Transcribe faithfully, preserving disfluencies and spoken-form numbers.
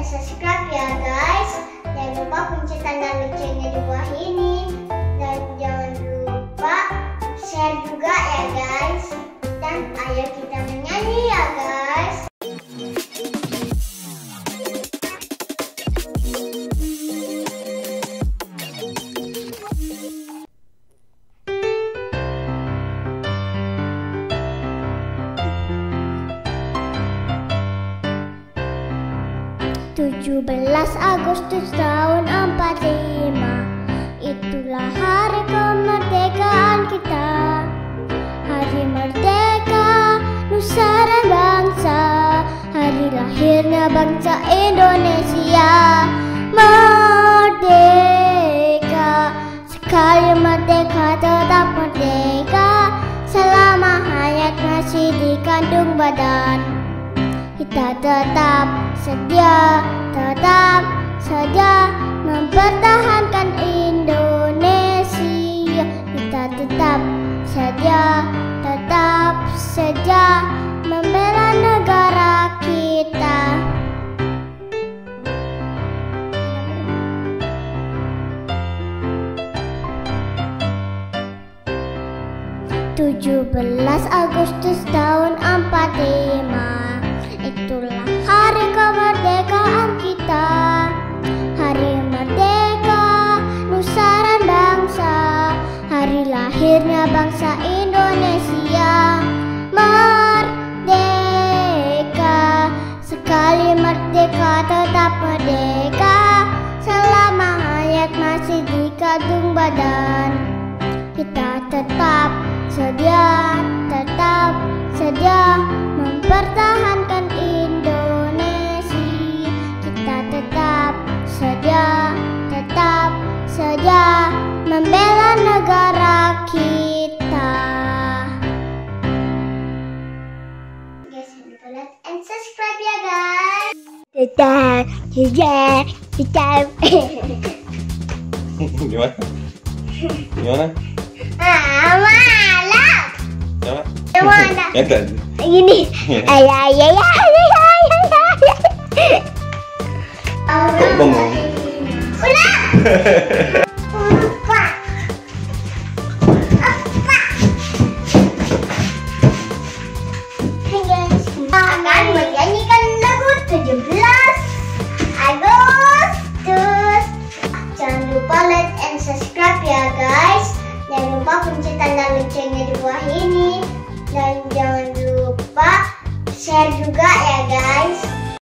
subscribe ya guys. Jangan lupa pencet tanda loncengnya di bawah ini. Dan jangan lupa share juga ya guys. Dan ayo kita menyanyi ya guys. tujuh belas Agustus tahun empat puluh lima, itulah hari kemerdekaan kita. Hari merdeka nusa dan bangsa, hari lahirnya bangsa Indonesia. Merdeka, sekali merdeka tetap merdeka, selama hayat masih dikandung badan. Kita tetap sedia, tetap saja mempertahankan Indonesia. Kita tetap saja, tetap saja membela negara kita. tujuh belas Agustus tahun empat puluh lima, itulah hari kemerdekaan kita. Hari merdeka nusa dan bangsa, hari lahirnya bangsa Indonesia. Merdeka, sekali merdeka tetap merdeka, selama hayat masih dikandung badan. Kita tetap sedia, tetap sedia mempertahankan Indonesia. Kita tetap sedia, tetap sedia membela negara kita. Guys, jangan lupa like and subscribe ya guys. Tetap sedia, tetap. Gimana? Gimana? Ah, malam. Gimana? Gimana? Ya tadi. Gini. Ayah, ayah, ayah, ayah, ayah. Kok bengong? Udah. Empat. Empat. Hai guys, kita akan menyanyikan lagu tujuh belas Agustus. Jangan lupa like and subscribe ya guys. Jangan lupa pencet tanda loncengnya di bawah ini. Dan jangan lupa share juga ya guys.